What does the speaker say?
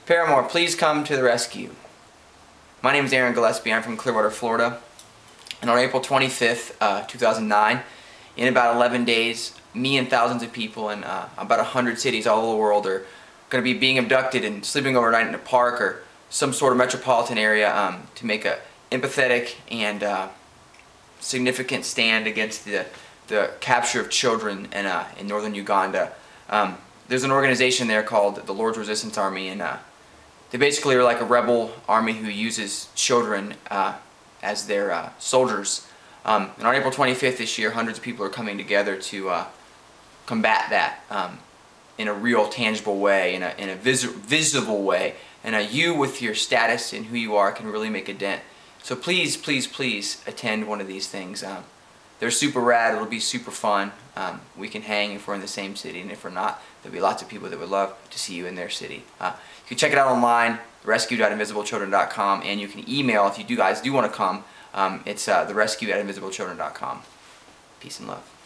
Paramore, please come to the rescue. My name is Aaron Gillespie. I'm from Clearwater, Florida. And on April 25th, 2009, in about 11 days, me and thousands of people in about 100 cities all over the world are going to be being abducted and sleeping overnight in a park or some sort of metropolitan area to make a empathetic and significant stand against the capture of children in northern Uganda. There's an organization there called the Lord's Resistance Army, and they basically are like a rebel army who uses children as their soldiers. And on April 25th this year, hundreds of people are coming together to combat that in a real, tangible way, in a visible way. And you, with your status and who you are, can really make a dent. So please, please, please attend one of these things. They're super rad. It'll be super fun. We can hang if we're in the same city, and if we're not, there'll be lots of people that would love to see you in their city. You can check it out online, therescue.invisiblechildren.com, and you can email if you guys do want to come. It's therescue@invisiblechildren.com. Peace and love.